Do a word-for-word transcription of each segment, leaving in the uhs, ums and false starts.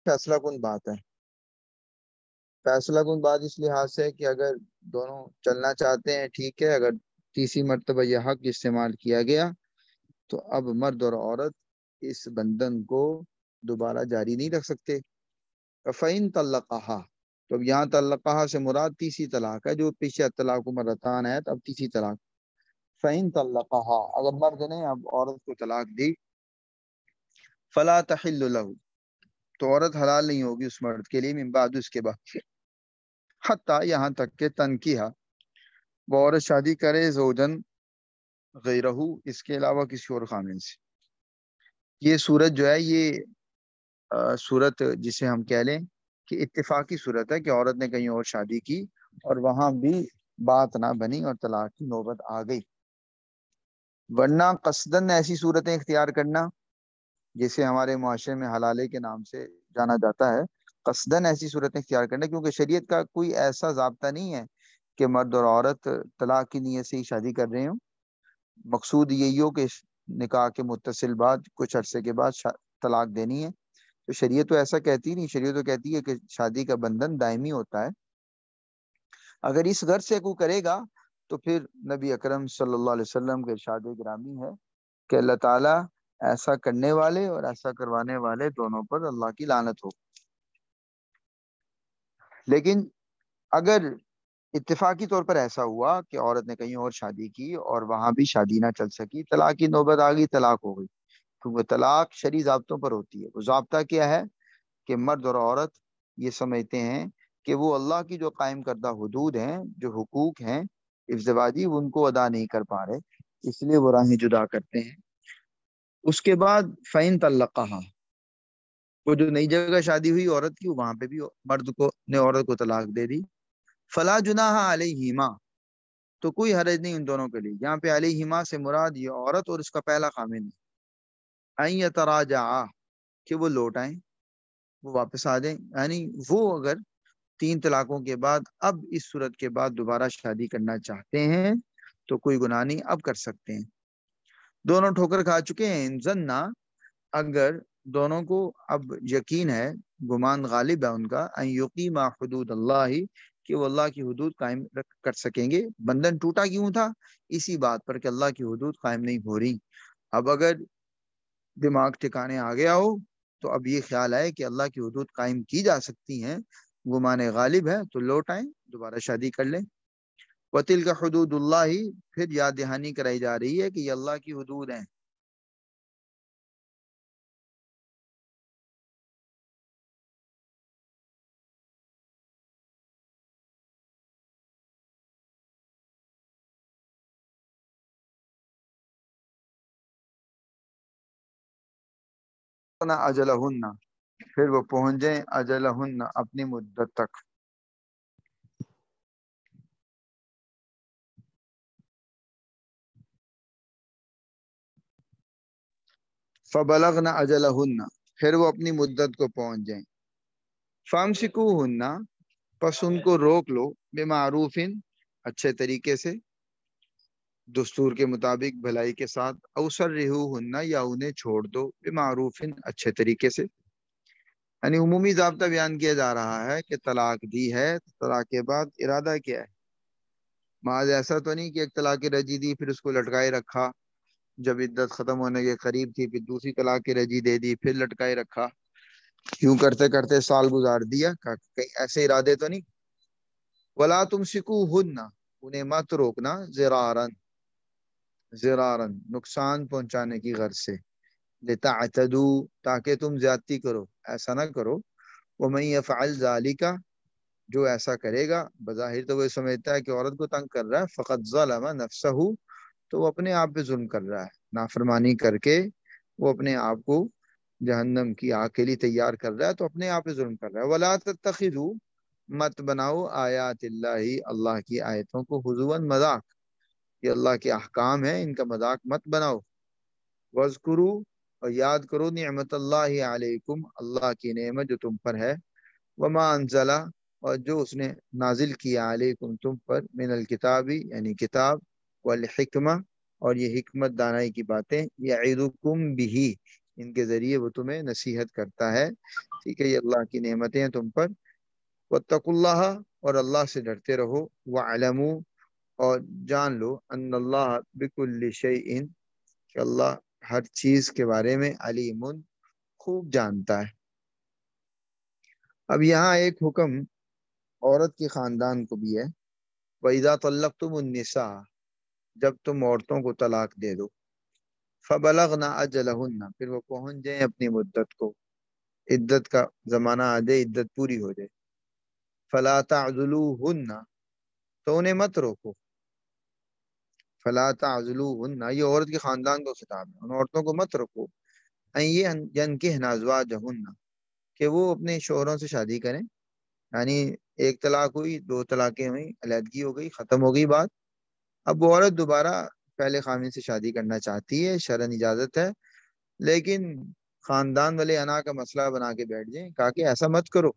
فیصلہ کن بات ہے. فیصلہ کن بات اس لحاظ سے کہ اگر دونوں چلنا چاہتے ہیں ٹھیک ہے، اگر تیسری مرتبہ یہ حق استعمال کیا گیا تو اب مرد اور عورت اس بندھن کو دوبارہ جاری نہیں رکھ سکتے. فَإِن طَلَّقَهَا، تو اب یہاں طلقہ سے مراد تیسری طلاق ہے، جو پیچھے طلاق مرتان ہے، اب تیسری طلاق. فَإِن طَلَّقَهَا، اگر مرد نے اب عورت کو طلاق دی، فَلَا تَحِلُّ لَهُ، تو عورت حلال نہیں ہوگی اس مرد کے لیے، من بعد، اس کے بعد، حتیٰ یہاں تک کہ تنکیہ، وہ عورت شادی کرے، زوجن غیرہ، اس کے علاوہ کسی اور خامن سے. یہ صورت جو ہے یہ صورت جسے ہم کہہ لیں کہ اتفاقی صورت ہے کہ عورت نے کہیں اور شادی کی اور وہاں بھی بات نہ بنی اور طلاق کی نوبت آ گئی. ورنہ قصدن ایسی صورتیں اختیار کرنا، جسے ہمارے معاشرے میں حلالے کے نام سے جانا جاتا ہے، قصدن ایسی صورتیں اختیار کرنا، کیونکہ شریعت کا کوئی ایسا ضابطہ نہیں ہے کہ مرد اور عورت طلاق کی نیت سے ہی شادی کر رہے ہوں. مقصود یہی ہو کہ نکاح کے متصل بعد کچھ عرصے کے بعد طلاق دینی ہے. تو شریعت تو ایسا کہتی نہیں، شریعت تو کہتی ہے کہ شادی کا بندھن دائمی ہوتا ہے. اگر اس غرض سے کوئی کرے گا تو پھر نبی اکرم صلی اللہ علیہ وسلم کے ارشاد گرامی ہے کہ اللہ تعالیٰ ایسا کرنے والے اور ایسا کروانے والے دونوں پر اللہ کی لعنت ہو. لیکن اگر اتفاقی طور پر ایسا ہوا کہ عورت نے کہیں اور شادی کی اور وہاں بھی شادی نہ چل سکی، طلاق کی نوبت آ گئی، طلاق ہو گئی، کیونکہ طلاق شرعی ضابطوں پر ہوتی ہے. وہ ضابطہ کیا ہے کہ مرد اور عورت یہ سمجھتے ہیں کہ وہ اللہ کی جو قائم کردہ حدود ہیں، جو حقوق ہیں ازدواجی، وہ ان کو ادا نہیں کر پا رہے، اس لیے وہ راہیں جدا کرتے ہیں. اس کے بعد فَإِن طَلَّقَهَا، وہ جو نئی جگہ شادی ہوئی عورت کی، وہاں پہ بھی مرد کو نے عورت کو طلاق دے دی. فَلَا جُنَاحَ عَلَيْهِمَا، تو کوئی حرج نہیں ان دونوں کے لیے. یہاں پہ علیہما سے مراد یہ عورت اور اس کا پہلا خامن ہے. أَن يَتَرَاجَعَا، کہ وہ لوٹ آئیں، وہ واپس آ جائیں. یعنی وہ اگر تین طلاقوں کے بعد اب اس صورت کے بعد دوبارہ شادی کرنا چاہتے ہیں تو کوئی گناہ نہیں، اب کر سکتے ہیں. دونوں ٹھوکر کھا چکے ہیں. انزننا، اگر دونوں کو اب یقین ہے، گمان غالب ہے ان کا، ان یقیما حدود اللہ، کہ وہ اللہ کی حدود قائم کر سکیں گے. بندھن ٹوٹا کیوں تھا؟ اسی بات پر کہ اللہ کی حدود قائم نہیں ہو رہی. اب اگر دماغ ٹھکانے آ گیا ہو تو اب یہ خیال ہے کہ اللہ کی حدود قائم کی جا سکتی ہیں، گمان غالب ہے، تو لوٹ آئیں، دوبارہ شادی کر لیں. وَتِلْكَ حدود اللہ، پھر یاد دہانی کرائی جا رہی ہے کہ یہ اللہ کی حدود ہیں. اجلہن، پھر وہ پہنچ جائیں اجلہن، اپنی مدت تک. فبلغن اجلہن، پھر وہ اپنی مدت کو پہنچ جائیں. فامسکوہن، پس ان کو روک لو، بمعروف، اچھے طریقے سے، دستور کے مطابق، بھلائی کے ساتھ. او سرحوہن، یا انہیں چھوڑ دو، بمعروف، اچھے طریقے سے. یعنی عمومی ضابطہ بیان کیا جا رہا ہے کہ طلاق دی ہے، طلاق کے بعد ارادہ کیا ہے. محض ایسا تو نہیں کہ ایک طلاق رجی دی پھر اس کو لٹکائے رکھا، جب عدت ختم ہونے کے قریب تھی پھر دوسری طلاق کی رجی دے دی، پھر لٹکائے رکھا، یوں کرتے کرتے سال گزار دیا. کہیں ایسے ارادے تو نہیں. ولا تمسکوہن، انہیں مت روکنا، ضرارن، ضرارن، نقصان پہنچانے کی غرض سے. لتعتدوا، تاکہ تم زیادتی کرو، ایسا نہ کرو. ومن یفعل ذلک، جو ایسا کرے گا، بظاہر تو وہ سمجھتا ہے کہ عورت کو تنگ کر رہا ہے، فقط ظلم نفسہ، تو وہ اپنے آپ پہ ظلم کر رہا ہے. نافرمانی کر کے وہ اپنے آپ کو جہنم کی آگ کے لیے تیار کر رہا ہے، تو اپنے آپ پہ ظلم کر رہا ہے. ولا تتخذوا، مت بناؤ، آیات اللہ، اللہ کی آیتوں کو، ہزوا، مذاق. یہ اللہ کے احکام ہیں، ان کا مذاق مت بناؤ. وَاذْكُرُوا، اور یاد کرو، نعمت اللہ علیکم، اللہ کی نعمت جو تم پر ہے. وما انزل، اور جو اس نے نازل کیا، علیکم، تم پر، من الکتابی، یعنی کتاب، والحکمہ، اور یہ حکمت دانائی کی باتیں، یعظکم بہ، ان کے ذریعے وہ تمہیں نصیحت کرتا ہے. ٹھیک ہے, یہ اللہ کی نعمتیں ہیں تم پر. واتقوا اللہ, اور اللہ سے ڈرتے رہو. وعلموا, اور جان لو, ان اللہ بکل شیء, کہ اللہ ہر چیز کے بارے میں علیم, خوب جانتا ہے. اب یہاں ایک حکم عورت کے خاندان کو بھی ہے. وَإِذَا طَلَّقْتُمُ النِّسَاءَ, جب تم عورتوں کو طلاق دے دو. فَبَلَغْنَ أَجَلَهُنَّ, پھر وہ پہنچ جائیں اپنی مدت کو, عدت کا زمانہ آ جائے, عدت پوری ہو جائے. فَلَا تَعْذُلُوهُنَّ, تو انہیں مت روکو. فَلَا تَعْذُلُوهُنَّ, یہ عورت کے خاندان کو خطاب ہے, ان عورتوں کو مت روکو. اَن يَنكِحْنَ أَزْوَاجَهُنَّ, کہ وہ اپنے شوہروں سے شادی کریں. یعنی ایک طلاق ہوئی, دو طلاقیں ہوئی, علیحدگی ہو گئی, ختم ہو گئی بات. اب وہ عورت دوبارہ پہلے خامن سے شادی کرنا چاہتی ہے, شرعاً اجازت ہے, لیکن خاندان والے انا کا مسئلہ بنا کے بیٹھ جائیں. کہا کہ ایسا مت کرو.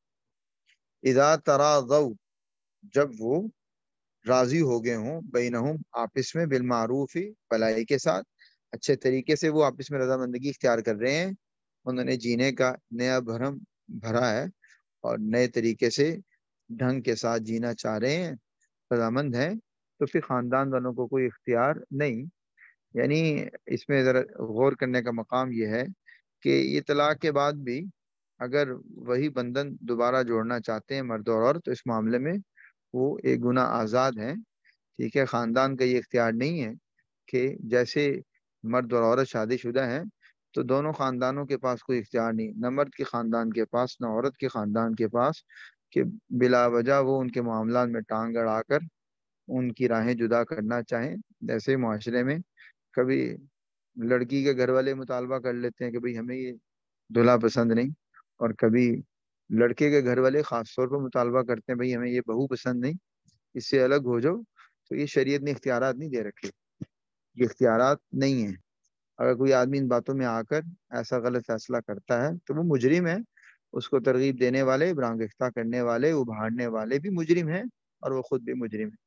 اذا تراضوا, جب وہ راضی ہو گئے ہوں, بینہم, آپس میں, بالمعروف, بھلائی کے ساتھ, اچھے طریقے سے وہ آپس میں رضامندگی اختیار کر رہے ہیں, انہوں نے جینے کا نیا بھرم بھرا ہے اور نئے طریقے سے ڈھنگ کے ساتھ جینا چاہ رہے ہیں, رضامند ہیں, تو پھر خاندان والوں کو کوئی اختیار نہیں. یعنی اس میں ذرا غور کرنے کا مقام یہ ہے کہ یہ طلاق کے بعد بھی اگر وہی بندھن دوبارہ جوڑنا چاہتے ہیں مرد اور عورت, تو اس معاملے میں وہ ایک گناہ آزاد ہیں. ٹھیک ہے, خاندان کا یہ اختیار نہیں ہے کہ جیسے مرد اور عورت شادی شدہ ہیں تو دونوں خاندانوں کے پاس کوئی اختیار نہیں, نہ مرد کے خاندان کے پاس نہ عورت کے خاندان کے پاس, کہ بلا وجہ وہ ان کے معاملات میں ٹانگ اڑا کر ان کی راہیں جدا کرنا چاہیں. جیسے معاشرے میں کبھی لڑکی کے گھر والے مطالبہ کر لیتے ہیں کہ بھئی ہمیں یہ دلہا پسند نہیں, اور کبھی لڑکے کے گھر والے خاص طور پر مطالبہ کرتے ہیں بھئی ہمیں یہ بہو پسند نہیں, اس سے الگ ہو جاؤ. تو یہ شریعت نے اختیارات نہیں دے رکھے, یہ اختیارات نہیں ہیں. اگر کوئی آدمی ان باتوں میں آ کر ایسا غلط فیصلہ کرتا ہے تو وہ مجرم ہے. اس کو ترغیب دینے والے, برانگختہ کرنے والے, ابھارنے والے بھی مجرم ہیں, اور وہ خود بھی مجرم ہے.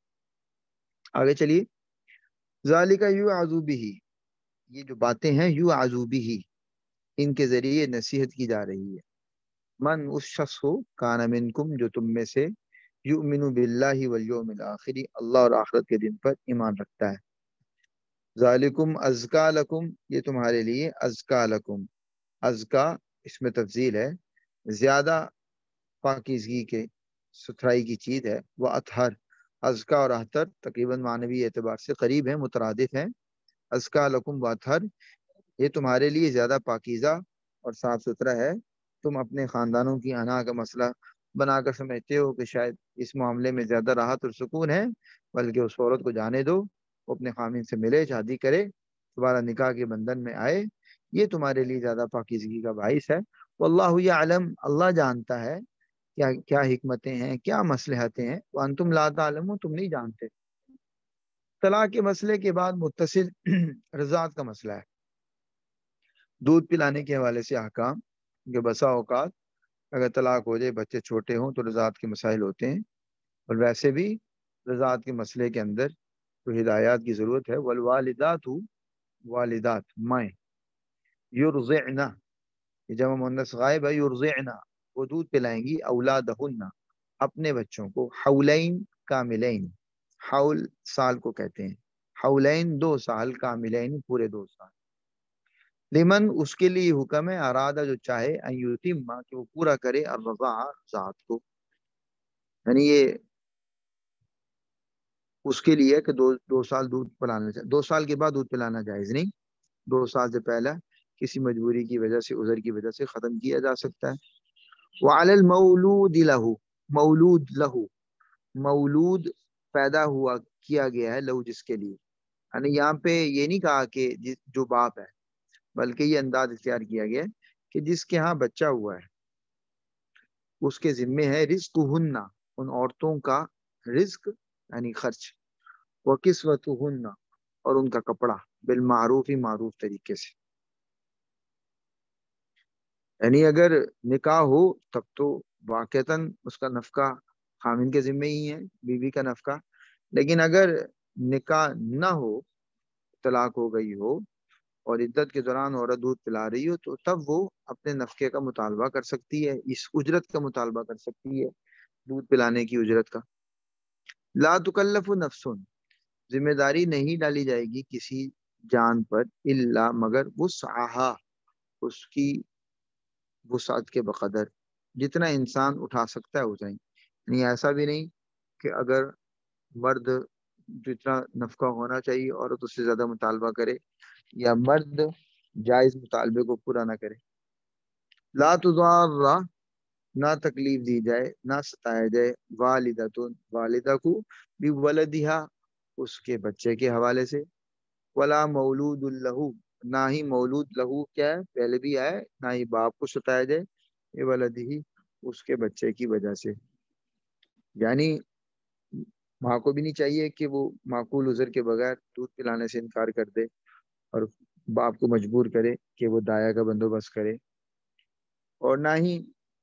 آگے چلیے. ذالک یوعظ بہ, یہ جو باتیں ہیں یوعظ بہ, ان کے ذریعے نصیحت کی جا رہی ہے. من, اس شخص کو, کان منکم, جو تم میں سے, یؤمن باللہ والیوم الآخر, اللہ اور آخرت کے دن پر ایمان رکھتا ہے. ذالکم ازکا لکم, یہ تمہارے لیے, ازکا لکم, ازکا اس میں تفضیل ہے, زیادہ پاکیزگی کے, ستھرائی کی چیز ہے. وہ اطہر, ازکا اور اطہر تقریباً معنوی اعتبار سے قریب ہیں, مترادف ہیں. ازکا لکم و اطہر, یہ تمہارے لیے زیادہ پاکیزہ اور صاف ستھرا ہے. تم اپنے خاندانوں کی انا کا مسئلہ بنا کر سمجھتے ہو کہ شاید اس معاملے میں زیادہ راحت اور سکون ہے, بلکہ اس عورت کو جانے دو, وہ اپنے خامن سے ملے, شادی کرے, دوبارہ نکاح کے بندھن میں آئے, یہ تمہارے لیے زیادہ پاکیزگی کا باعث ہے. واللہ یعلم, اللہ جانتا ہے کیا کیا حکمتیں ہیں, کیا مصلحتیں ہیں. وانتم لا تعلمون, تم نہیں جانتے. طلاق کے مسئلے کے بعد متصل رضاعت کا مسئلہ ہے. دودھ پلانے کے حوالے سے احکام, کہ بسا اوقات اگر طلاق ہو جائے, بچے چھوٹے ہوں, تو رضاعت کے مسائل ہوتے ہیں, اور ویسے بھی رضاعت کے مسئلے کے اندر تو ہدایات کی ضرورت ہے. والوالدات, والدات مائیں, یرضعن, یہ جمع مؤنث غائب ہے, یرضعن, وہ دودھ پلائیں گی, اولادہن, اپنے بچوں کو, حولین کاملین, حول سال کو کہتے ہیں, حولین دو سال, کاملین پورے دو سال. لمن, اس کے لیے حکم ہے, ارادہ جو چاہے, ان یتم, کہ وہ پورا کرے, الرضاعہ, رضاعت کو. یعنی یہ اس کے لیے کہ دو دو سال دودھ پلانا چاہے, دو سال کے بعد دودھ پلانا جائز نہیں, دو سال سے پہلے کسی مجبوری کی وجہ سے, عذر کی وجہ سے ختم کیا جا سکتا ہے. وعلی المولود لہ, مولود لہ, مولود پیدا ہوا, کیا گیا ہے, لہو جس کے لیے. یعنی یہاں پہ یہ نہیں کہا کہ جو باپ ہے, بلکہ یہ انداز اختیار کیا گیا کہ جس کے ہاں بچہ ہوا ہے اس کے ذمے ہے رزق ہن, ان عورتوں کا رزق یعنی خرچ, وہ کسوت ہن, اور ان کا کپڑا, بالمعروف ہی, معروف طریقے سے. یعنی اگر نکاح ہو تب تو واقعتاً اس کا نفقہ خامن کے ذمے ہی ہے, بیوی کا نفقہ. لیکن اگر نکاح نہ ہو, طلاق ہو گئی ہو, اور عدت کے دوران عورت دودھ پلا رہی ہو تو تب وہ اپنے نفقے کا مطالبہ کر سکتی ہے، اس اجرت کا مطالبہ کر سکتی ہے، دودھ پلانے کی اجرت کا۔ لا تکلف نفس، ذمہ داری نہیں ڈالی جائے گی کسی جان پر، الا مگر وسعہا، اس کی وسعت کے بقدر، جتنا انسان اٹھا سکتا ہے اتنا ہی۔ یعنی ایسا بھی نہیں کہ اگر مرد جتنا نفقہ ہونا چاہیے عورت اس سے زیادہ مطالبہ کرے، یا مرد جائز مطالبے کو پورا نہ کرے۔ لا تضار، نہ تکلیف دی جائے، نہ ستایا جائے، والدتن، والدہ کو، بھی ولدہا، اس کے بچے کے حوالے سے، ولا مولود لہو، نہ ہی مولود لہو کیا ہے پہلے بھی آئے، نہ ہی باپ کو ستایا جائے، یہ ولدہی، اس کے بچے کی وجہ سے۔ یعنی ماں کو بھی نہیں چاہیے کہ وہ معقول عذر کے بغیر دودھ پلانے سے انکار کر دے اور باپ کو مجبور کرے کہ وہ دایا کا بندوبست کرے، اور نہ ہی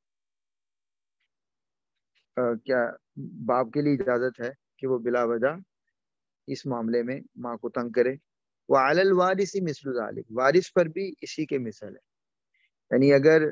آ, کیا باپ کے لیے اجازت ہے کہ وہ بلا وجہ اس معاملے میں ماں کو تنگ کرے۔ وعلی الوارث مثل ذلک، وارث پر بھی اسی کے مثل ہے۔ یعنی اگر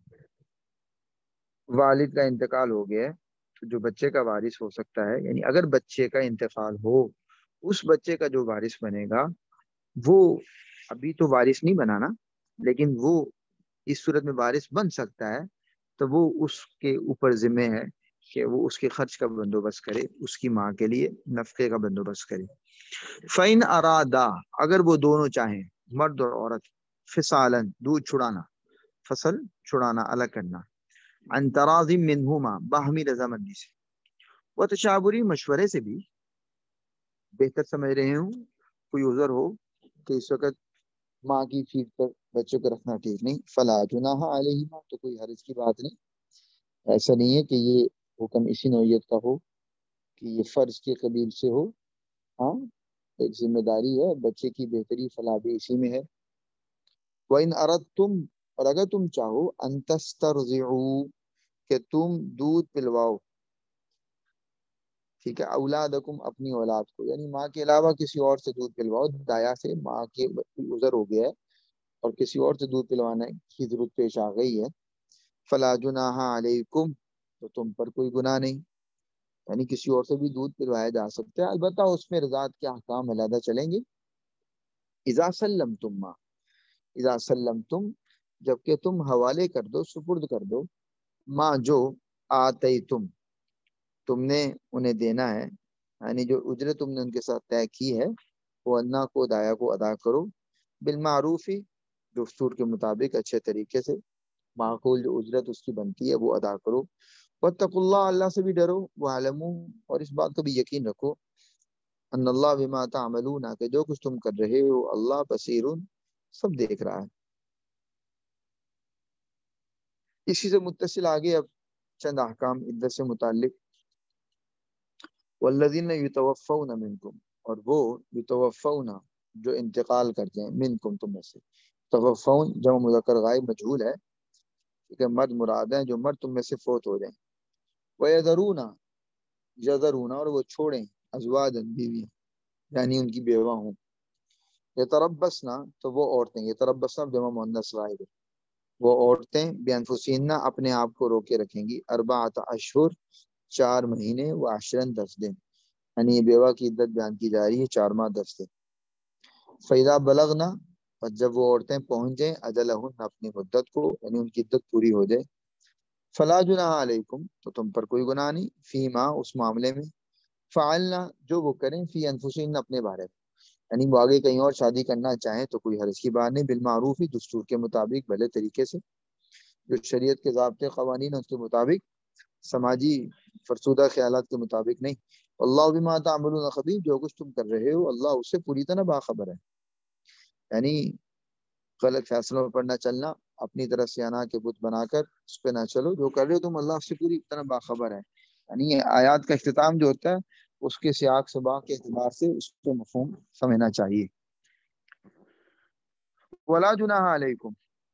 والد کا انتقال ہو گیا ہے تو جو بچے کا وارث ہو سکتا ہے، یعنی اگر بچے کا انتقال ہو، اس بچے کا جو وارث بنے گا وہ ابھی تو وارث نہیں بنانا، لیکن وہ اس صورت میں وارث بن سکتا ہے، تو وہ اس کے اوپر ذمہ ہے کہ وہ اس کے خرچ کا بندوبست کرے، اس کی ماں کے لیے نفقے کا بندوبست کرے۔ فَإِنْ أَرَادَا، اگر وہ دونوں چاہیں، مرد اور عورت، فصالاً، دودھ چھڑانا، فصل چھڑانا، الگ کرنا، عن تراض منہما، باہمی رضامندی سے، وتشاوری، مشورے سے بھی، بہتر سمجھ رہے ہوں کوئی عذر ہو کہ اس وقت ماں کی فیڈ پر بچوں کو رکھنا ٹھیک نہیں، فلا جناح علیہما، تو کوئی حرج کی بات نہیں۔ ایسا نہیں ہے کہ یہ حکم اسی نوعیت کا ہو کہ یہ فرض کے قبیل سے ہو، ہاں ایک ذمہ داری ہے، بچے کی بہتری فلاح بھی اسی میں ہے۔ وَإِنْ أَرَدْتُمْ، اور اگر تم چاہو، أَن تَسْتَرْضِعُوا، کہ تم دودھ پلواؤ، ٹھیک ہے، اولادکم، اپنی اولاد کو، یعنی ماں کے علاوہ کسی اور سے دودھ پلواؤ، دایا سے ماں کے عذر ہو گیا ہے اور کسی اور سے دودھ پلوانے کی ضرورت پیش آ گئی ہے، فلا جناح علیکم، تو تم پر کوئی گناہ نہیں، یعنی کسی اور سے بھی دودھ پلوایا جا سکتا ہے، البتہ اس میں رضاعت کے احکام علیحدہ چلیں گے۔ اذا سلمتم ما، اذا سلمتم، جبکہ تم حوالے کر دو، سپرد کر دو، ما، جو، آتیتم، تم نے انہیں دینا ہے، یعنی جو اجرت تم نے ان کے ساتھ طے کی ہے، وہ انا کو، دایا کو ادا کرو، بالمعروف، دستور کے مطابق، اچھے طریقے سے، معقول جو اجرت اس کی بنتی ہے وہ ادا کرو۔ واتقوا اللہ، اللہ سے بھی ڈرو، وعلموا، اور اس بات کو بھی یقین رکھو، ان اللہ بما تعملون، کہ جو کچھ تم کر رہے ہو اللہ بصیر، سب دیکھ رہا ہے۔ اسی سے متصل آگے اب چند احکام عدت سے متعلق۔ والذین یتوفون منکم، اور وہ یتوفون جو انتقال کرتے ہیں، منکم، تم میں سے، توفون جمع مذکر غائب مجہول ہے، ٹھیک ہے، مرد مراد ہیں جو مرد تم میں سے فوت ہو جائیں، وَيَذَرُونَ، یذرون، اور وہ چھوڑیں، ازواجا، بیوی، یعنی ان کی بیوہ ہوں، یتربصن، تو وہ عورتیں، یتربصن جمع مؤنث غائب ہے، وہ عورتیں بانفسہن، اپنے آپ کو روکے رکھیں گی، اربعۃ اشہر، چار مہینے، و عشرن، دس دن، یعنی یہ بیوہ کی عدت بیان کی جا رہی ہے، چار ماہ دس دن۔ فیضا بلغنا، اور جب وہ عورتیں پہنچ جائیں، اجلہن، اپنی مدت کو، یعنی ان کی عدت پوری ہو جائے، فلا جناح علیکم، تو تم پر کوئی گناہ نہیں، فیما، اس معاملے میں، فعلنا، جو وہ کریں، فی انفسہن، اپنے بارے میں، یعنی وہ آگے کہیں اور شادی کرنا چاہیں تو کوئی حرج کی بات نہیں، بالمعروف، دستور کے مطابق، بھلے طریقے سے، جو شریعت کے ضابطے قوانین ہیں اس کے مطابق، سماجی فرسودہ خیالات کے مطابق نہیں۔ اللہ بما تعملون خبیر، جو کچھ تم کر رہے ہو اللہ اس سے پوری طرح باخبر ہے، یعنی غلط فیصلوں پر نہ چلنا، اپنی طرف سے انا کے بت بنا کر اس پہ نہ چلو، جو کر رہے ہو تم اللہ سے پوری طرح باخبر ہے۔ یعنی یہ آیات کا اختتام جو ہوتا ہے اس کے سیاق سباق کے اعتبار سے اس کو مفہوم سمجھنا چاہیے۔ ولا جناح علیکم،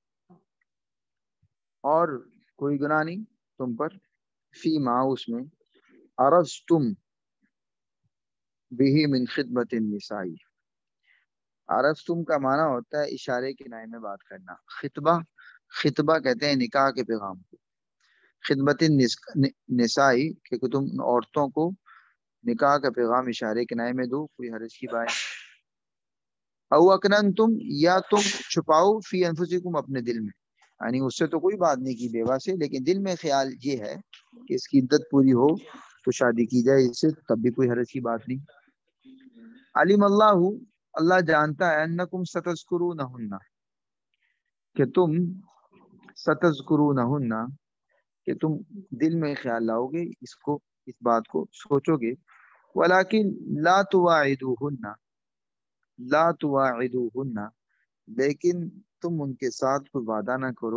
اور کوئی گناہ نہیں تم پر، فی ما، اس میں، عرضتم بھی من خدمت النساء، عرفتم کا معنی ہوتا ہے اشارے کنائے میں بات کرنا. خطبہ خطبہ کہتے ہیں نکاح کے پیغام کو. خدمت نسائی کہ تم عورتوں کو نکاح کا پیغام اشارے کنائے میں دو، کوئی حرج کی بات. او اکننتم یا تم چھپاؤ فی انفسکم اپنے دل میں، یعنی اس سے تو کوئی بات نہیں کی بیوہ سے، لیکن دل میں خیال یہ ہے کہ اس کی عدت پوری ہو تو شادی کی جائے اس سے، تب بھی کوئی حرج کی بات نہیں. علیم اللہ اللہ جانتا ہے انکم ستذکرونہن کہ تم ستذکرونہن کہ تم دل میں خیال لاؤ گے اس کو، اس بات کو سوچو گے. ولیکن لا تواعدوہن لا تواعدوہن لیکن تم ان کے ساتھ کوئی وعدہ نہ کرو.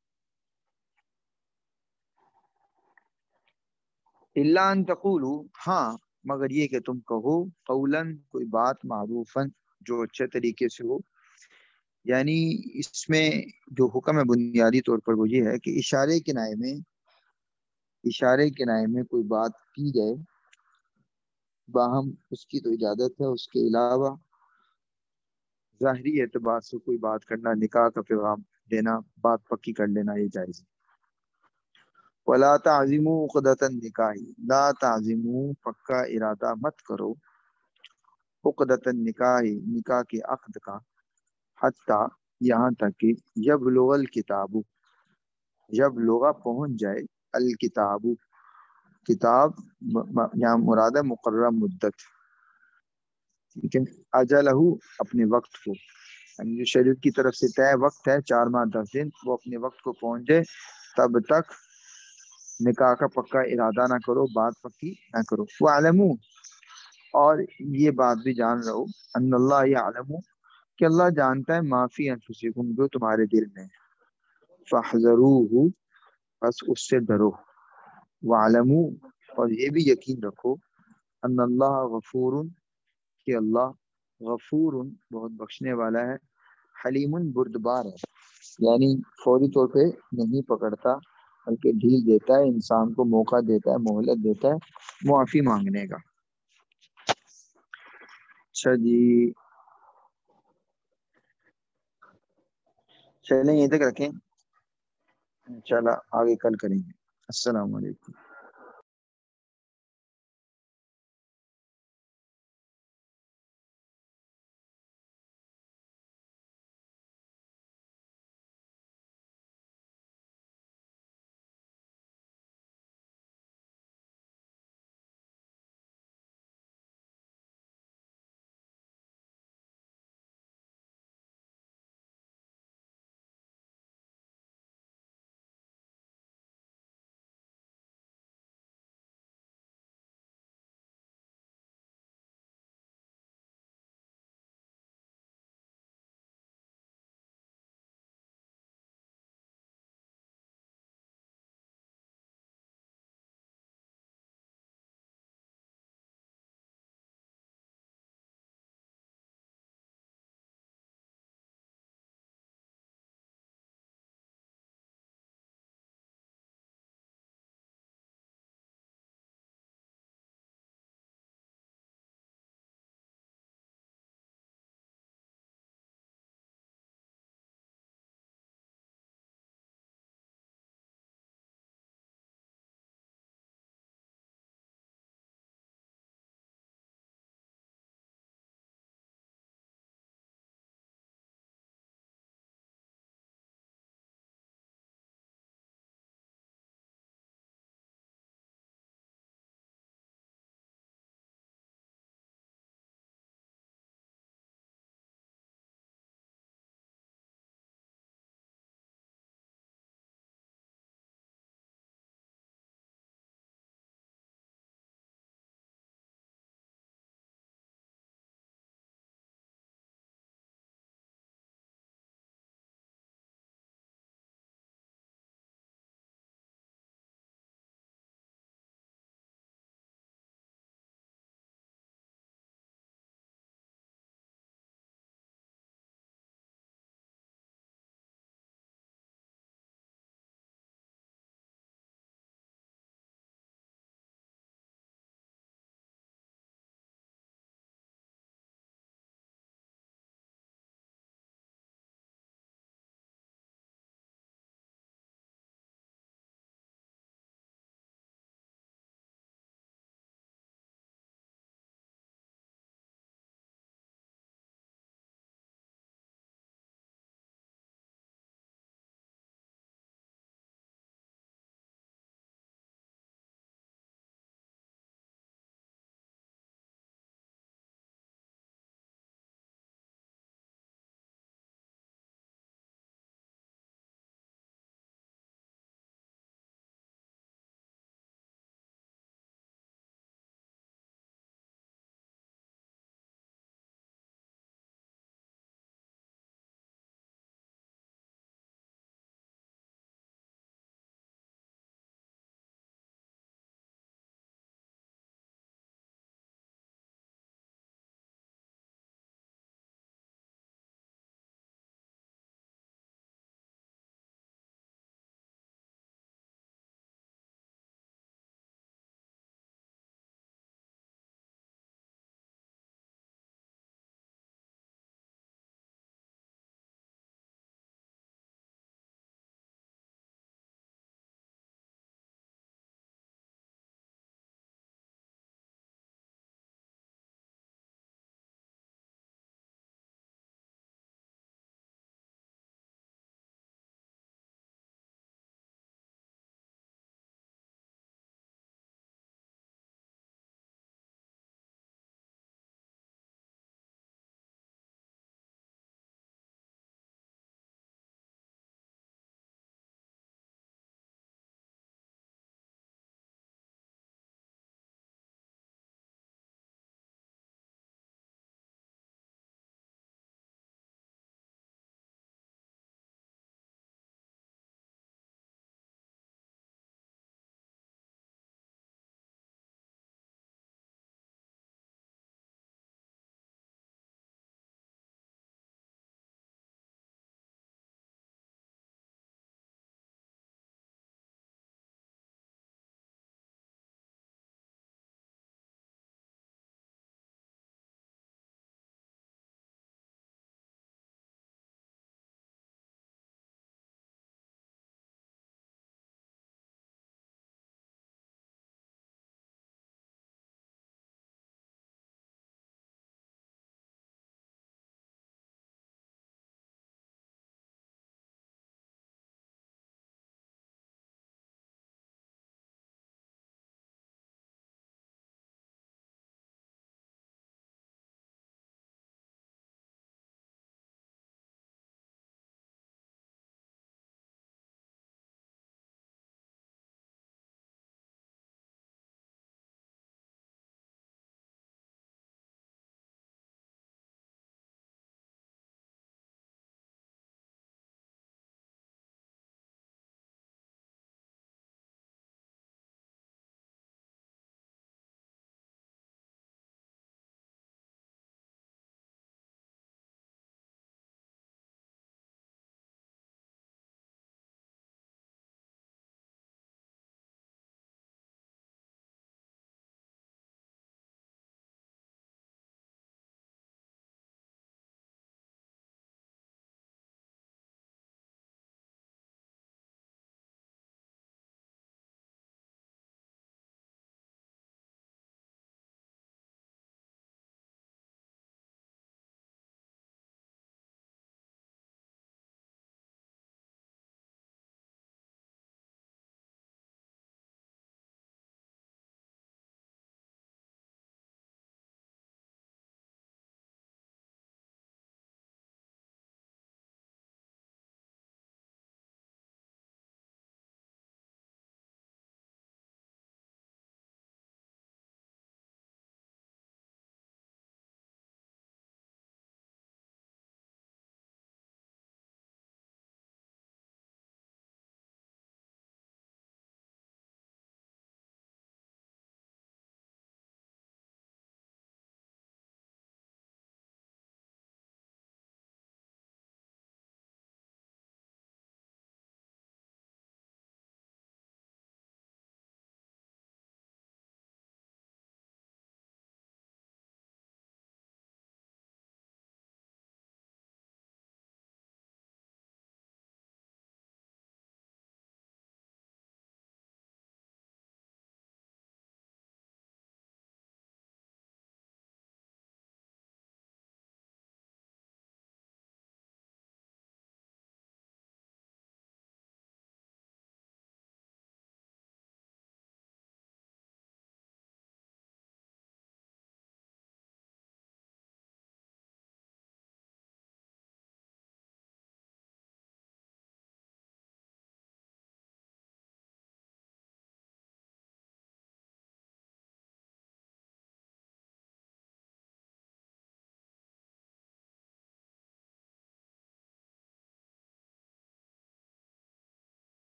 الا ان تقولوا ہاں مگر یہ کہ تم کہو قولا کوئی بات معروفا جو اچھے طریقے سے ہو. یعنی اس میں جو حکم ہے بنیادی طور پر وہ یہ ہے کہ اشارے کنائے میں اشارے کنائے میں کوئی بات کی جائے باہم اس کی تو اجازت ہے، اس کے علاوہ ظاہری اعتبار سے کوئی بات کرنا، نکاح کا پیغام دینا، بات پکی کر لینا، یہ جائز ہے. ولا تعزموا عقدۃ النکاح لا تعزموا پکا ارادہ مت کرو عقدۃ النکاح نکاح کے عقد کا، حتی یہاں تک کہ یبلغ الکتاب جب لغہ پہنچ جائے الکتاب کتاب یہاں مراد ہے مقررہ مدت، ٹھیک ہے، اجلہ اپنے وقت کو، یعنی جو شریعت کی طرف سے طے وقت ہے چار ماہ دس دن وہ اپنے وقت کو پہنچ جائے تب تک نکاح کا پکا ارادہ نہ کرو، بات پکی نہ کرو. وَاعْلَمُوا اور یہ بات بھی جان رہو ان اللہ یعلم کہ اللہ جانتا ہے ما فی انفسکم جو تمہارے دل میں، فاحذروہ بس اس سے ڈرو. وَاعْلَمُوا اور یہ بھی یقین رکھو ان اللہ غفور کہ اللہ غفور بہت بخشنے والا ہے، حلیم بردبار ہے، یعنی فوری طور پہ نہیں پکڑتا بلکہ ڈھیل دیتا ہے، انسان کو موقع دیتا ہے، مہلت دیتا ہے معافی مانگنے کا. اچھا جی چلیں یہیں تک رکھیں، انشاءاللہ آگے کل کریں گے. السلام علیکم.